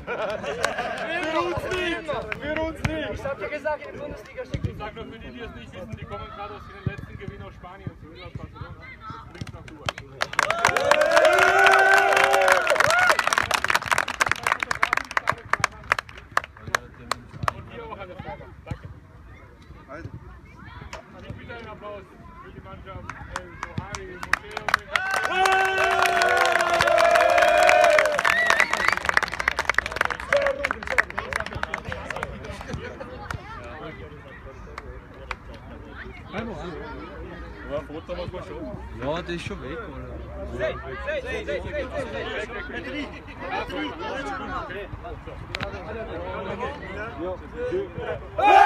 Für uns nicht! Für uns nicht! Ich hab ja gesagt, in die Bundesliga schicken. Ich sag nur für die, die es nicht wissen, die kommen gerade aus den letzten Gewinn aus Spanien und zurück aus Barcelona. Das bringt nach Dubai. Und hier auch alle Fragen. Danke. Ich bitte einen Applaus für die Mannschaft. Sohari, Museum. War ein Foto machen wir schon. Ja, das ist schon weg, oder? Ja.